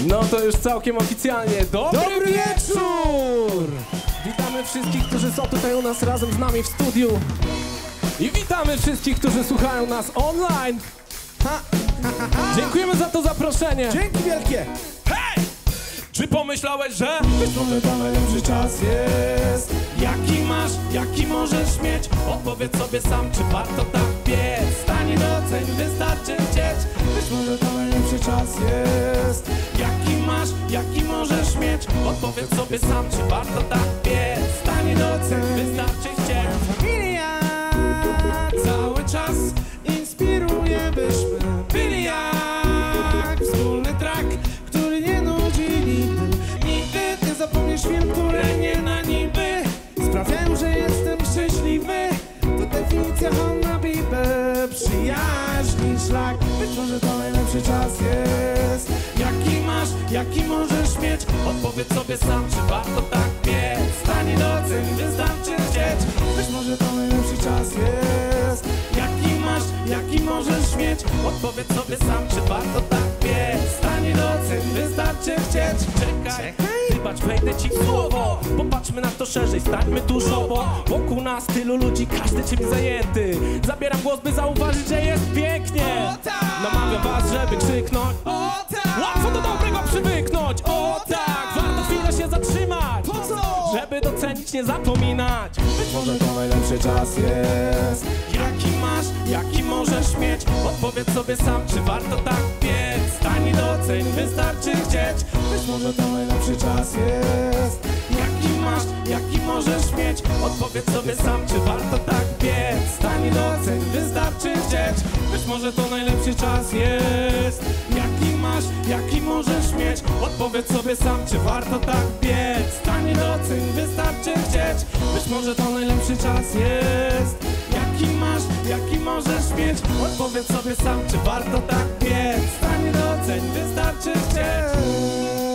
No to już całkiem oficjalnie. Dobry wieczór! Witamy wszystkich, którzy są tutaj u nas razem z nami w studiu. I witamy wszystkich, którzy słuchają nas online. Dziękujemy za to zaproszenie. Dzięki wielkie! Hej! Czy pomyślałeś, że być może to najlepszy czas jest? jaki masz, jaki możesz mieć? Odpowiedz sobie sam, czy warto tak biec. Stań i doceń, wystarczy chcieć. Być może to najlepszy czas jest? Jaki masz, jaki możesz mieć? Odpowiedz sobie sam, czy warto tak biec. Stań i doceń, wystarczy chcieć. Familia cały czas inspiruje, byśmy byli jak wspólny track, który nie nudzi nigdy. Nigdy nie zapomnisz film, które nie na niby sprawiają, że jestem szczęśliwy. To definicja Chonabibe, przyjaźni szlak. Być może to najlepszy czas jest? Jaki masz, jaki możesz mieć? Odpowiedz sobie sam, czy warto tak biec. Stań i doceń, wystarczy chcieć. Być może to najlepszy czas jest? Jaki masz, jaki możesz mieć? Odpowiedz sobie sam, czy warto tak biec. Stań i doceń, wystarczy chcieć. Czekaj, wybacz, wejdę ci w słowo. Popatrzmy na to szerzej, stańmy dużo, bo wokół nas tylu ludzi, każdy czymś zajęty. Zabieram głos, by zauważyć, że jest pięknie. Namawiam was, żeby krzyknąć. Łatwo do dobrego przywyknąć. O tak, warto chwilę się zatrzymać. Po co? Żeby docenić, nie zapominać. Być może to najlepszy czas jest? Jaki masz, jaki możesz mieć? Odpowiedz sobie sam, czy warto tak biec. Stań i doceń, wystarczy chcieć. Być może to najlepszy czas jest? Jaki masz, jaki możesz mieć? Odpowiedz sobie sam, czy warto tak biec. Stań i doceń, wystarczy chcieć. Być może to najlepszy czas jest. Jaki masz, jaki możesz mieć? Odpowiedz sobie sam, czy warto tak biec. Stań i doceń, wystarczy chcieć. Być może to najlepszy czas jest. Jaki masz, jaki możesz mieć? Odpowiedz sobie sam, czy warto tak biec. Stań i doceń, wystarczy chcieć.